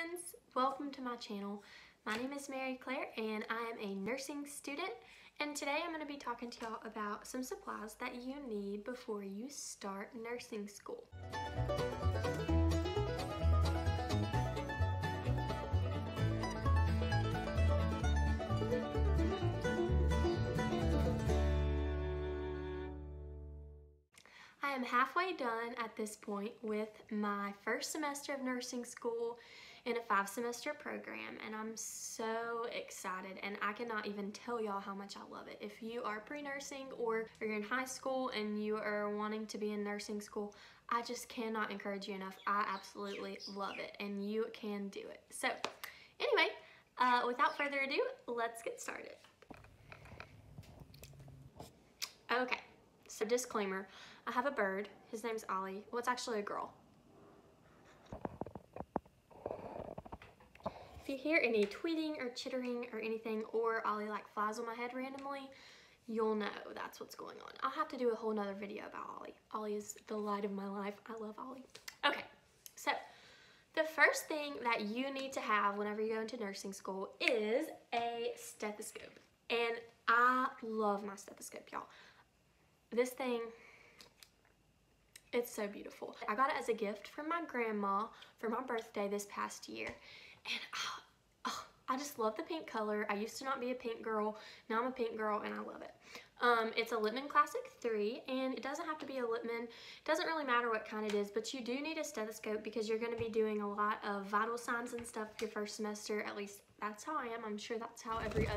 friends, welcome to my channel. My name is Mary Claire and I am a nursing student, and today I'm going to be talking to y'all about some supplies that you need before you start nursing school. I am halfway done at this point with my first semester of nursing school in a 5-semester program, and I'm so excited, and I cannot even tell y'all how much I love it. If you are pre-nursing or you're in high school and you are wanting to be in nursing school, I just cannot encourage you enough. I absolutely love it, and you can do it. So anyway, without further ado, let's get started. Okay, so disclaimer, I have a bird. His name's Ollie. Well, it's actually a girl. If you hear any tweeting or chittering or anything, or Ollie like flies on my head randomly, you'll know that's what's going on. I'll have to do a whole nother video about Ollie. Ollie is the light of my life. I love Ollie. Okay, so the first thing that you need to have whenever you go into nursing school is a stethoscope. And I love my stethoscope, y'all. This thing, it's so beautiful. I got it as a gift from my grandma for my birthday this past year. And I just love the pink color. I used to not be a pink girl. Now I'm a pink girl and I love it. It's a Littmann Classic 3, and it doesn't have to be a Littmann. It doesn't really matter what kind it is, but you do need a stethoscope because you're going to be doing a lot of vital signs and stuff your first semester. At least that's how I am. I'm sure that's how every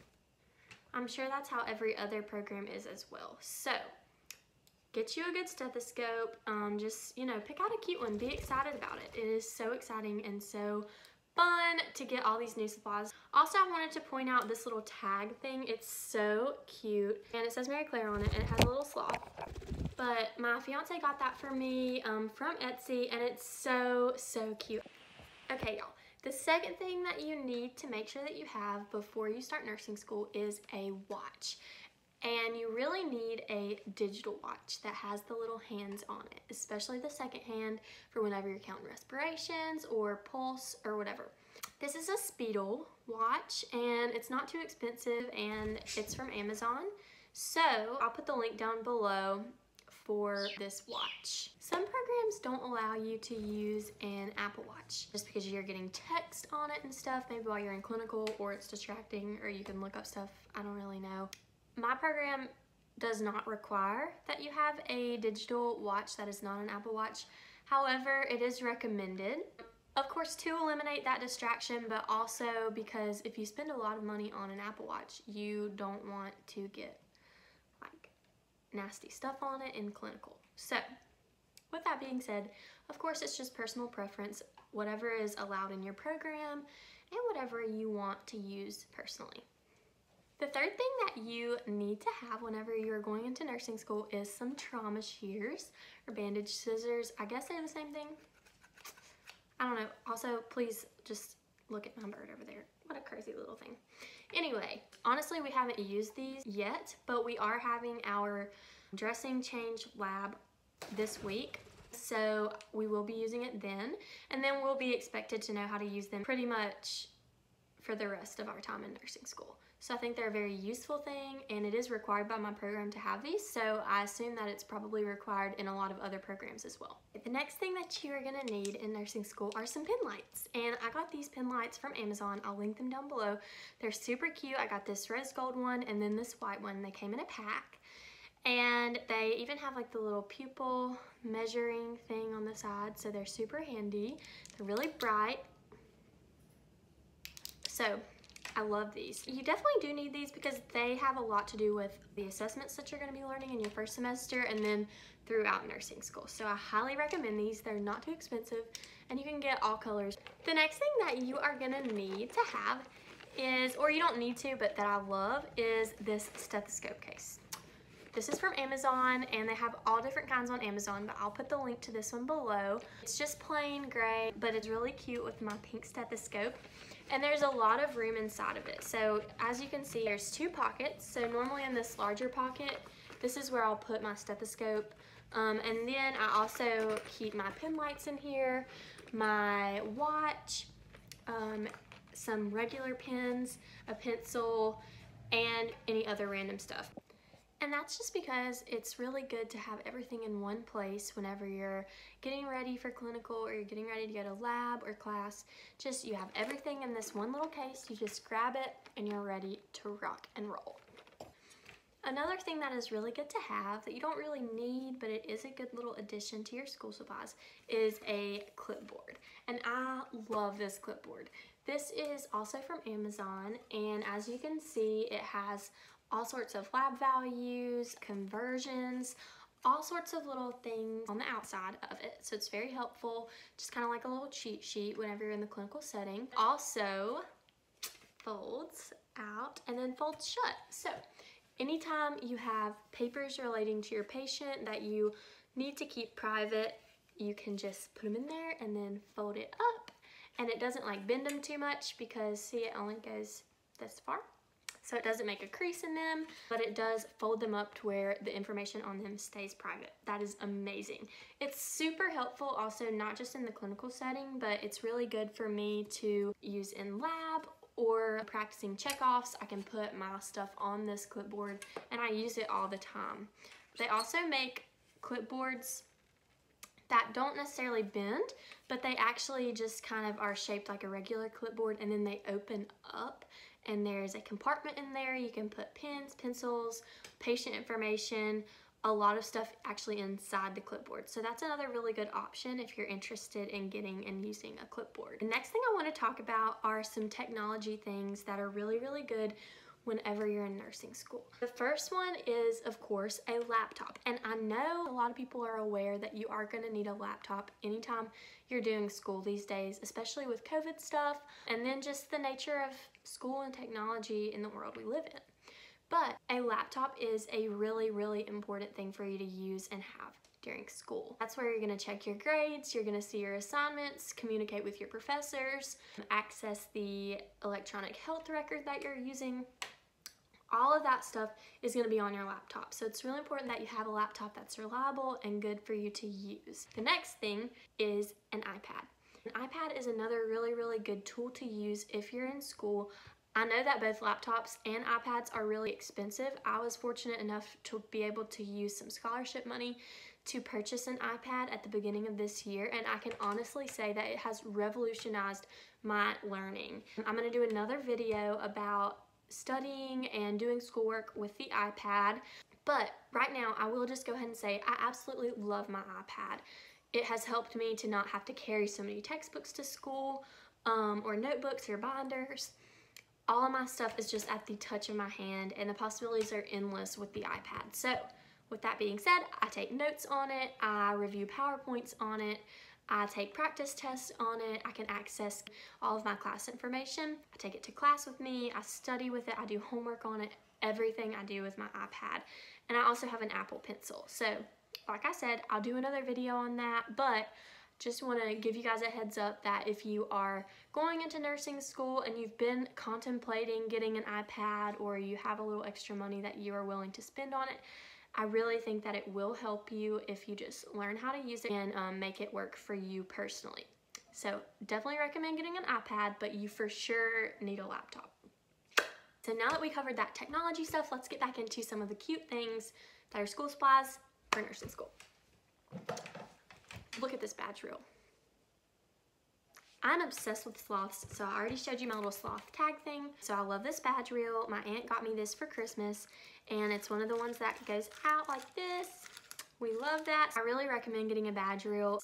other program is as well. So get you a good stethoscope. Just, you know, pick out a cute one. Be excited about it. It is so exciting and so fun to get all these new supplies. Also, I wanted to point out this little tag thing. It's so cute, and it says Mary Claire on it, and it has a little sloth. But my fiance got that for me from Etsy, and it's so cute. Okay, y'all. The second thing that you need to make sure that you have before you start nursing school is a watch. And you really need a digital watch that has the little hands on it, especially the second hand for whenever you're counting respirations or pulse or whatever. This is a Speetle watch, and it's not too expensive, and it's from Amazon. So I'll put the link down below for this watch. Some programs don't allow you to use an Apple Watch just because you're getting text on it and stuff, maybe while you're in clinical, or it's distracting, or you can look up stuff. I don't really know. My program does not require that you have a digital watch that is not an Apple Watch. However, it is recommended, of course, to eliminate that distraction, but also because if you spend a lot of money on an Apple Watch, you don't want to get like nasty stuff on it in clinical. So with that being said, of course, it's just personal preference, whatever is allowed in your program and whatever you want to use personally. The third thing that you need to have whenever you're going into nursing school is some trauma shears or bandage scissors. I guess they're the same thing. I don't know. Also, please just look at my bird over there. What a crazy little thing. Anyway, honestly, we haven't used these yet, but we are having our dressing change lab this week. So we will be using it then, and then we'll be expected to know how to use them pretty much for the rest of our time in nursing school. So I think they're a very useful thing, and it is required by my program to have these, so I assume that it's probably required in a lot of other programs as well. The next thing that you are gonna need in nursing school are some pen lights, and I got these pen lights from Amazon. I'll link them down below. They're super cute. I got this rose gold one and then this white one. They came in a pack, and they even have like the little pupil measuring thing on the side, so they're super handy. They're really bright. So I love these. You definitely do need these because they have a lot to do with the assessments that you're going to be learning in your first semester and then throughout nursing school. So I highly recommend these. They're not too expensive, and you can get all colors. The next thing that you are going to need to have is, or you don't need to, but that I love, is this stethoscope case. This is from Amazon, and they have all different kinds on Amazon, but I'll put the link to this one below. It's just plain gray, but it's really cute with my pink stethoscope. And there's a lot of room inside of it. So as you can see, there's 2 pockets. So normally in this larger pocket, this is where I'll put my stethoscope. And then I also keep my pen lights in here, my watch, some regular pens, a pencil, and any other random stuff. And that's just because it's really good to have everything in one place whenever you're getting ready for clinical or you're getting ready to go to lab or class. Just you have everything in this one little case, you just grab it and you're ready to rock and roll. Another thing that is really good to have that you don't really need, but it is a good little addition to your school supplies, is a clipboard. And I love this clipboard. This is also from Amazon, and as you can see, it has all sorts of lab values, conversions, all sorts of little things on the outside of it. So it's very helpful, just kind of like a little cheat sheet whenever you're in the clinical setting. Also folds out and then folds shut. So anytime you have papers relating to your patient that you need to keep private, you can just put them in there and then fold it up. And it doesn't like bend them too much because see, it only goes this far. So it doesn't make a crease in them, but it does fold them up to where the information on them stays private. That is amazing. It's super helpful also, not just in the clinical setting, but it's really good for me to use in lab or practicing checkoffs. I can put my stuff on this clipboard and I use it all the time. They also make clipboards that don't necessarily bend, but they actually just kind of are shaped like a regular clipboard, and then they open up and there's a compartment in there. You can put pens, pencils, patient information, a lot of stuff actually inside the clipboard. So that's another really good option if you're interested in getting and using a clipboard. The next thing I want to talk about are some technology things that are really, really good whenever you're in nursing school. The first one is, of course, a laptop. And I know a lot of people are aware that you are going to need a laptop anytime you're doing school these days, especially with COVID stuff, and then just the nature of school and technology in the world we live in. But a laptop is a really, really important thing for you to use and have during school. That's where you're going to check your grades, you're going to see your assignments, communicate with your professors, access the electronic health record that you're using. All of that stuff is going to be on your laptop. So it's really important that you have a laptop that's reliable and good for you to use. The next thing is an iPad. An iPad is another really, really good tool to use if you're in school. I know that both laptops and iPads are really expensive. I was fortunate enough to be able to use some scholarship money to purchase an iPad at the beginning of this year, and I can honestly say that it has revolutionized my learning. I'm going to do another video about studying and doing schoolwork with the iPad, but right now I will just go ahead and say I absolutely love my iPad. It has helped me to not have to carry so many textbooks to school or notebooks or binders. All of my stuff is just at the touch of my hand, and the possibilities are endless with the iPad. So with that being said, I take notes on it, I review PowerPoints on it, I take practice tests on it, I can access all of my class information, I take it to class with me, I study with it, I do homework on it, everything I do with my iPad. And I also have an Apple Pencil. So like I said, I'll do another video on that, but just want to give you guys a heads up that if you are going into nursing school and you've been contemplating getting an iPad, or you have a little extra money that you are willing to spend on it, I really think that it will help you if you just learn how to use it and make it work for you personally. So definitely recommend getting an iPad, but you for sure need a laptop. So now that we covered that technology stuff, let's get back into some of the cute things that are school supplies for nursing school. Look at this badge reel. I'm obsessed with sloths, so I already showed you my little sloth tag thing. So I love this badge reel. My aunt got me this for Christmas, and it's one of the ones that goes out like this. We love that. I really recommend getting a badge reel.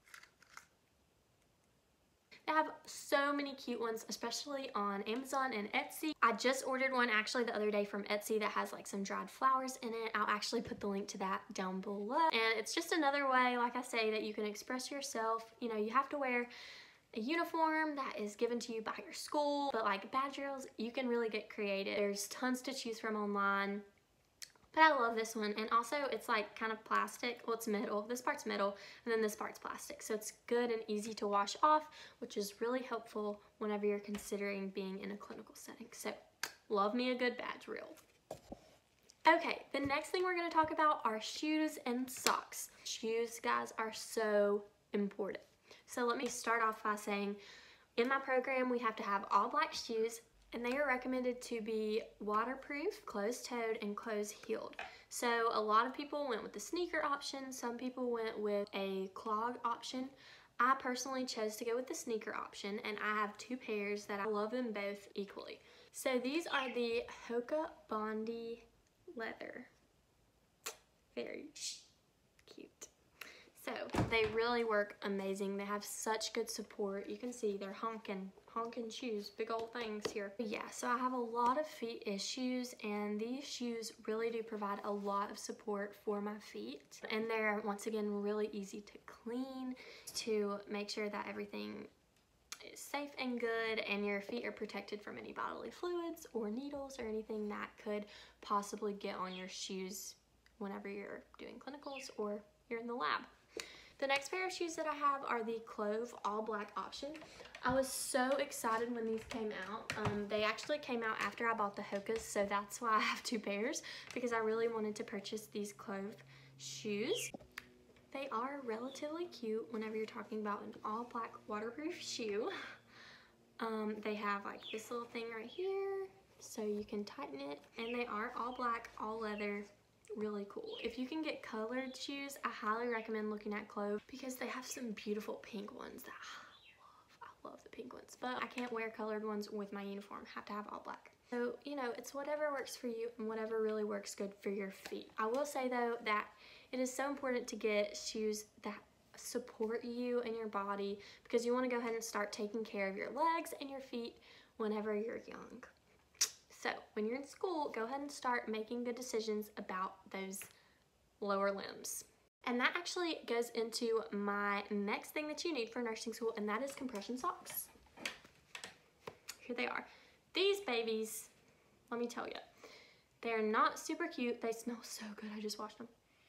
They have so many cute ones, especially on Amazon and Etsy. I just ordered one actually the other day from Etsy that has like some dried flowers in it. I'll actually put the link to that down below. And it's just another way, like I say, that you can express yourself. You know, you have to wear a uniform that is given to you by your school, but like badge reels, you can really get creative. There's tons to choose from online. But I love this one, and also it's like kind of plastic. Well, it's metal. This part's metal, and then this part's plastic. So it's good and easy to wash off, which is really helpful whenever you're considering being in a clinical setting. So love me a good badge reel. Okay, the next thing we're gonna talk about are shoes and socks. Shoes, guys, are so important. So let me start off by saying In my program, we have to have all black shoes, and they are recommended to be waterproof, closed-toed, and closed-heeled. So a lot of people went with the sneaker option. Some people went with a clog option. I personally chose to go with the sneaker option, and I have 2 pairs that I love them both equally. So these are the Hoka Bondi leather. Very cute. So they really work amazing. They have such good support. You can see they're honking shoes, big old things here. But yeah, so I have a lot of feet issues, and these shoes really do provide a lot of support for my feet. And they're, once again, really easy to clean, to make sure that everything is safe and good, and your feet are protected from any bodily fluids or needles or anything that could possibly get on your shoes whenever you're doing clinicals or you're in the lab. The next pair of shoes that I have are the Clove all black option. I was so excited when these came out. They actually came out after I bought the Hokas, so that's why I have 2 pairs, because I really wanted to purchase these Clove shoes. They are relatively cute whenever you're talking about an all black waterproof shoe. They have like this little thing right here, so you can tighten it, and they are all black, all leather. Really cool. If you can get colored shoes, I highly recommend looking at Clove, because they have some beautiful pink ones that I love the pink ones, but I can't wear colored ones with my uniform. I have to have all black. So, you know, it's whatever works for you and whatever really works good for your feet. I will say though that it is so important to get shoes that support you and your body, because you want to go ahead and start taking care of your legs and your feet whenever you're young. So when you're in school, go ahead and start making good decisions about those lower limbs. And that actually goes into my next thing that you need for nursing school, and that is compression socks. Here they are. These babies, let me tell you, they're not super cute. They smell so good. I just washed them.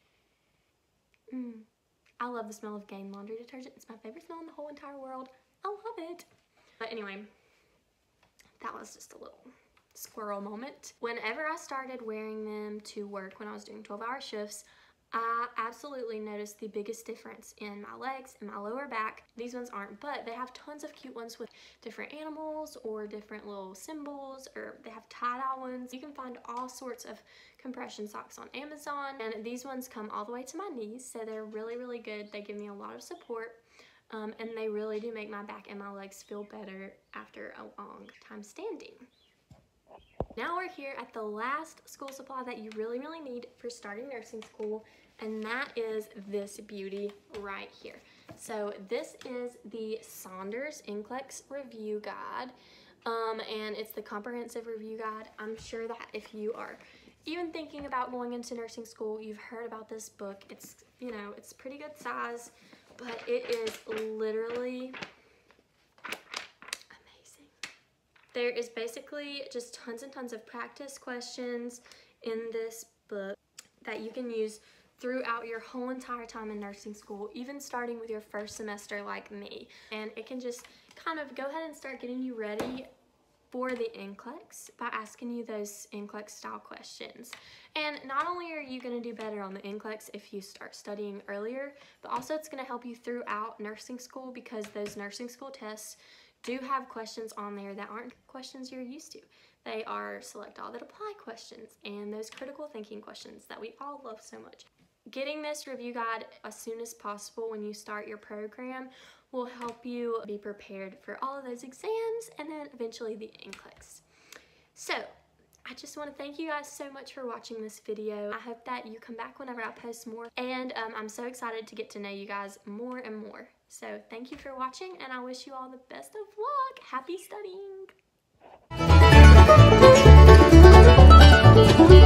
I love the smell of Gain laundry detergent. It's my favorite smell in the whole entire world. I love it. But anyway, that was just a little squirrel moment. Whenever I started wearing them to work when I was doing 12-hour shifts, I absolutely noticed the biggest difference in my legs and my lower back. These ones aren't, but they have tons of cute ones with different animals or different little symbols, or they have tie-dye ones. You can find all sorts of compression socks on Amazon, and these ones come all the way to my knees, so they're really, really good. They give me a lot of support, and they really do make my back and my legs feel better after a long time standing. Now we're here at the last school supply that you really, really need for starting nursing school, and that is this beauty right here. So this is the Saunders NCLEX Review Guide, and it's the comprehensive review guide. I'm sure that if you are even thinking about going into nursing school, you've heard about this book. It's, you know, it's pretty good size, but it is literally amazing. There is basically just tons and tons of practice questions in this book that you can use throughout your whole entire time in nursing school, even starting with your first semester like me. And it can just kind of go ahead and start getting you ready for the NCLEX by asking you those NCLEX style questions. And not only are you going to do better on the NCLEX if you start studying earlier, but also it's going to help you throughout nursing school, because those nursing school tests do have questions on there that aren't questions you're used to. They are select all that apply questions and those critical thinking questions that we all love so much. Getting this review guide as soon as possible when you start your program will help you be prepared for all of those exams and then eventually the NCLEX. So I just want to thank you guys so much for watching this video. I hope that you come back whenever I post more, and I'm so excited to get to know you guys more and more. So thank you for watching, and I wish you all the best of luck. Happy studying!